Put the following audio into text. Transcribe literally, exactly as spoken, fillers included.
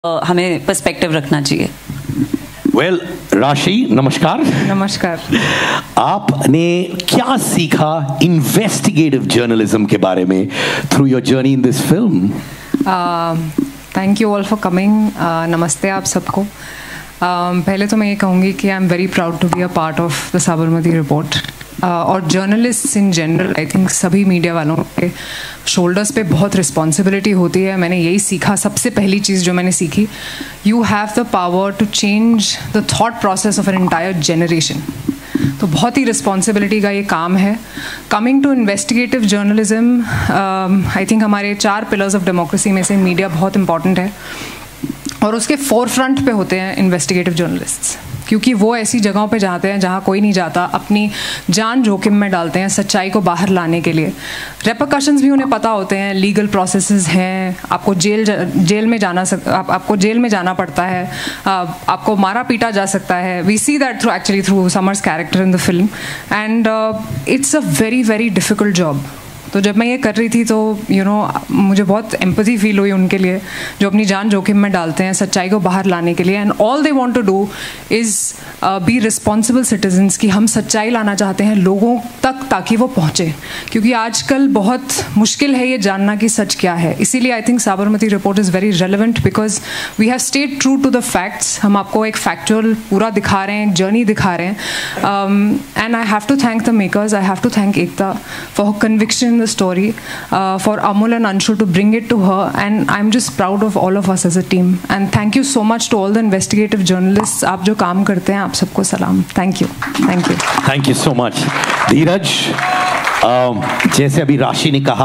हमें पर्सपेक्टिव रखना चाहिए। वेल well, राशि नमस्कार। नमस्कार। आपने क्या सीखा इन्वेस्टिगेटिव जर्नलिज्म के बारे में through your journey in this film? Thank you all for coming. नमस्ते आप सबको। uh, पहले तो मैं ये कहूँगी कि I am very proud to be a part of the Sabarmati report. और journalist in general I think सभी मीडिया वालों के शोल्डर्स पे बहुत रिस्पॉन्सिबिलिटी होती है। मैंने यही सीखा, सबसे पहली चीज़ जो मैंने सीखी, you have the power to change the thought process of an entire generation. तो बहुत ही रिस्पॉन्सिबिलिटी का ये काम है। Coming to investigative journalism, I think हमारे चार पिलर्स ऑफ डेमोक्रेसी में से मीडिया बहुत इंपॉर्टेंट है और उसके फोर फ्रंट पे होते हैं इन्वेस्टिगेटिव जर्नलिस्ट्स, क्योंकि वो ऐसी जगहों पे जाते हैं जहाँ कोई नहीं जाता, अपनी जान जोखिम में डालते हैं सच्चाई को बाहर लाने के लिए। रेपरकशंस भी उन्हें पता होते हैं, लीगल प्रोसेसेस हैं, आपको जेल जेल में जाना सक, आप, आपको जेल में जाना पड़ता है, आपको मारा पीटा जा सकता है। We see that through actually through Samar's character in the film and it's a very very difficult job. तो जब मैं ये कर रही थी तो यू you नो know, मुझे बहुत एम्पैथी फील हुई उनके लिए जो अपनी जान जोखिम में डालते हैं सच्चाई को बाहर लाने के लिए। And all they want to do is be responsible citizens, कि हम सच्चाई लाना चाहते हैं लोगों तक ताकि वो पहुँचे, क्योंकि आजकल बहुत मुश्किल है ये जानना कि सच क्या है। इसीलिए I think Sabarmati report is very relevant because we have stayed true to the facts. हम आपको एक फैक्चुअल पूरा दिखा रहे हैं, एक जर्नी दिखा रहे हैं। And I have to thank the makers, I have to thank Ekta for conviction the story, uh, for Amul and Anshu to bring it to her, and I'm just proud of all of us as a team. And thank you so much to all the investigative journalists. आप जो काम करते हैं आप सबको सलाम। Thank you, thank you, thank you so much. Dheeraj, uh, जैसे अभी राशि ने कहा